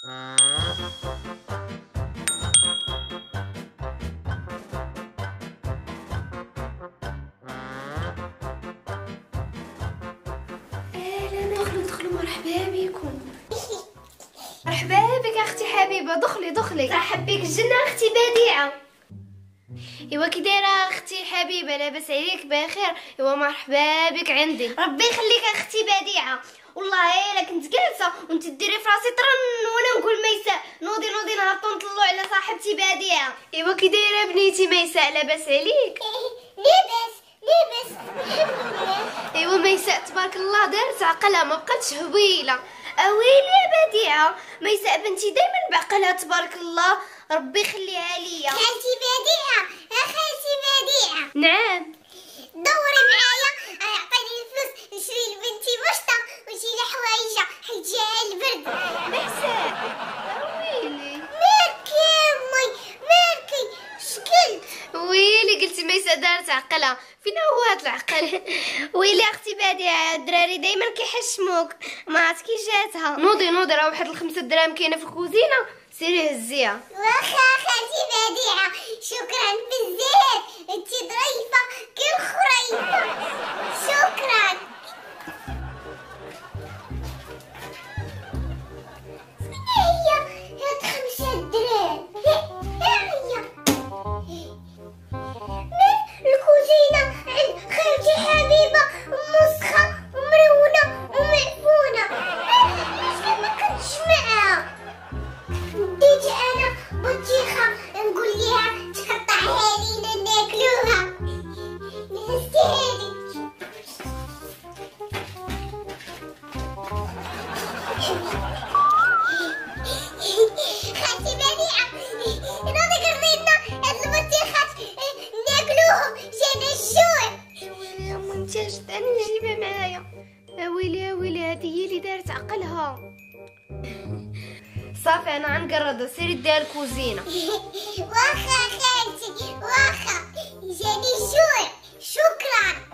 دخلوا مرحبا بكم. مرحبا بك اختي حبيبه، دخلي. مرحبا بك الجنه اختي بديعه. ايوا كي دايره اختي حبيبه؟ لاباس عليك بخير؟ ايوا مرحبا بك عندي. ربي يخليك اختي بديعه، والله الا كنت جالسه وانت ديري في راسي طرن وانا نقول ميساء نوضي نهبطوا نطلعوا على صاحبتي بديعه. ايوا كي دايره بنيتي ميساء؟ لاباس عليك؟ لاباس ايوا ميساء تبارك الله دارت عقلها، ما بقاتش هويله. اويلي يا بديعه، ميساء بنتي دايما بعقلها تبارك الله، ربي يخليها ليا. خالتي بديعه، خالتي بديعه. نعم. دوري معايا، عطيني الفلوس نشري لبنتي بشطه ونشري لها حوايجها حيت جاها البرد. ميساء اويلي مالك يا امي مالكي شكل؟ ويلي قلتي ميساء دارت عقلها، فين هو هاد العقل؟ ويلي اختي بديعه، الدراري دايما كيحشموك، ما عرفت كي جاتها. نوضي راه واحد ال5 دراهم كاينه في الكوزينه، سيري هزيها. واخا خالتي بديعه، شكرا بزاف، انتي ظريفه كالخريفه، شكرا. هي هاد 5 دراهم هي من الكوزينه عند خالتي حبيبه، مسخه ومرونه ومعفونه. ما كنتش معاها، بديت انا بطيخه نقول ليها تقطعها لينا ناكلوها، نهزتها خالتي بديعه، نوضي قرينا هاد البطيخات ناكلوهم، جانا الجوع. يا ما نتاش انا نجيبها معايا. ويلي هذه هي اللي دارت عقلها. صافي انا غنقرضها، سيري دير الكوزينه. واخا خالتي واخا، جاني الجوع، شكرا.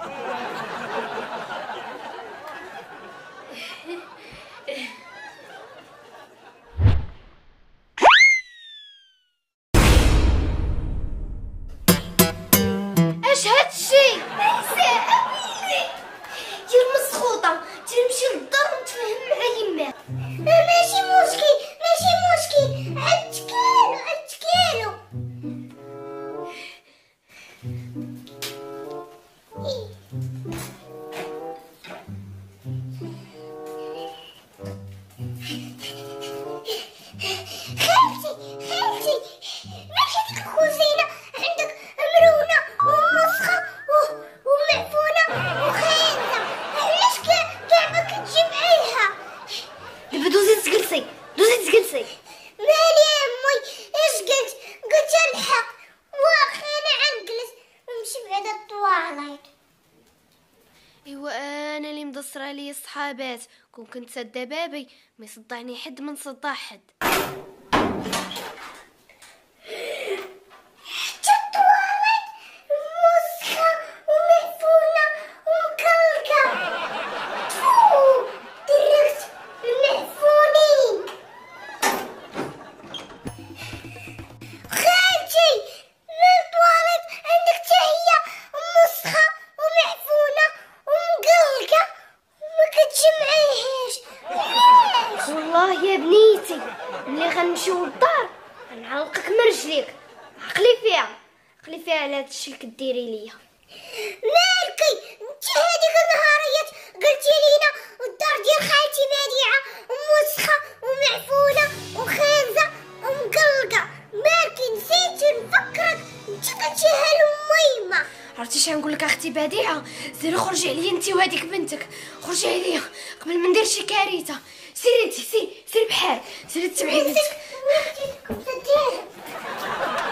اش هادشي؟ ميساء اويلي دير مسخوطه، تمشي للدار ونتفاهم مع يماك. ماشي مشكل عتكالو. خالتي ماشي هاديك الكوزينه عندك مرونه ومسخه ومعفونه وخاينه، علاش كاع ما كتجمعيها؟ دابا دوزي تجلسي. مالي يا امي، اش قلت الحق، واخا انا غنجلس ونمشي بعدا الطواليت. ايوا انا اللي مدصره لي الصحابات، كون كنت ساده بابي ما يصدعني حد من صداع حد. حتى الطواليت مسخه ومعفونه ومكلكه، تفو دركت المعفونين. خالتي من الطواليت عندك حتى هي مسخه ومعفونه ومقلقه وما كتجمعيهاش، علاش؟ والله يا بنيتي ملي غنمشيو للدار غنعلقك من رجليك. عقلي فيها على هاد الشي اللي كديري ليا. مالكي انت هذيك النهاريات قلتي لينا الدار ديال خالتي بديعه مسخه ومعفونه وخانزه ومقلقه، مالكي نسيتي نفكرك انت قلتيها لميمه. عرفتي شنو نقول لك اختي بديعه؟ سيري خرجي عليا انت وهذيك بنتك، خرجي عليا قبل ما ندير شي كارثه. سيري انت، سيري بحال، سيري تبعي بنتك.